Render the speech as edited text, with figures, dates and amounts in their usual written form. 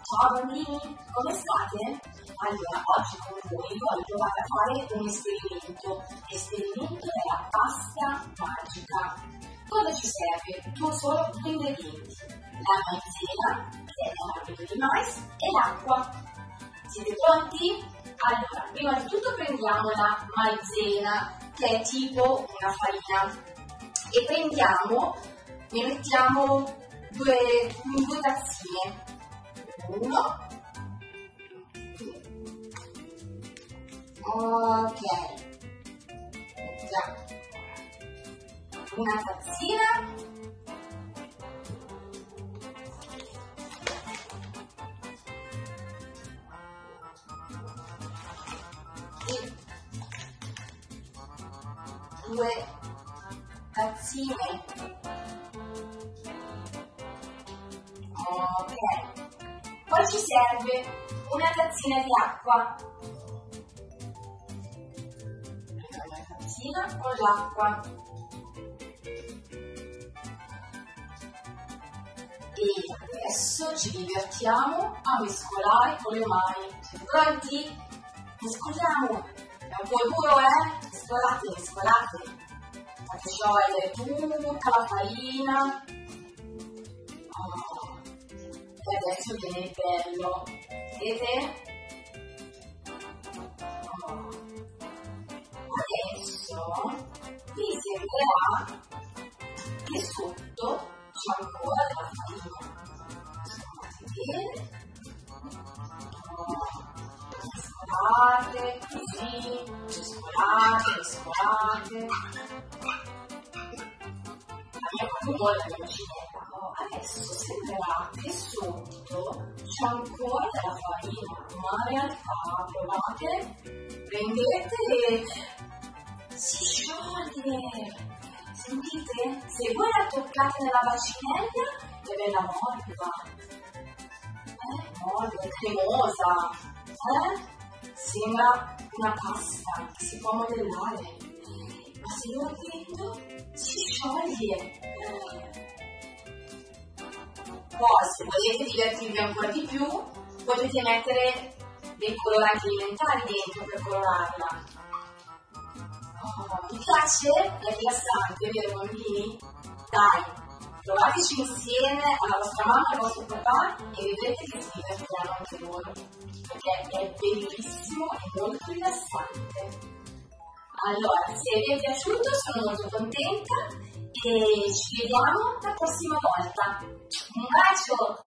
Ciao bambini, come state? Allora, oggi con voi voglio provare a fare un esperimento della pasta magica. Cosa ci serve? Due ingredienti, la maizena, che è un amido di mais, e l'acqua. Siete pronti? Allora, prima di tutto prendiamo la maizena, che è tipo una farina, e ne mettiamo due tazzine. Uno. Ok. Mettiamo una tazzina. E due tazzine. Ok. Poi ci serve una tazzina di acqua. Una tazzina con l'acqua. E adesso ci divertiamo a mescolare con le mani. Siete pronti? Mescoliamo. È un po' duro, Mescolate. Fate sciogliere tutta la farina. E adesso viene bello, vedete? Adesso vi sembrerà che sotto c'è ancora della farina. Vedete? Mescolate, così, mescolate. Abbiamo un po' la velocità. Adesso sembrerà che sotto c'è ancora della farina, ma in realtà, provate, prendete e si scioglie. Sentite? Se voi la toccate nella bacinella è bella morbida, morbida, cremosa, sembra una pasta che si può modellare, ma se lo prendo si scioglie. Poi, se volete divertirvi ancora di più, potete mettere dei coloranti alimentari dentro per colorarla. Vi piace? È rilassante, vero bambini? Dai, provateci insieme alla vostra mamma e al vostro papà e vedrete che si divertiranno anche loro, perché è bellissimo e molto rilassante. Allora, se vi è piaciuto sono molto contenta e ci vediamo la prossima volta. Un bacio!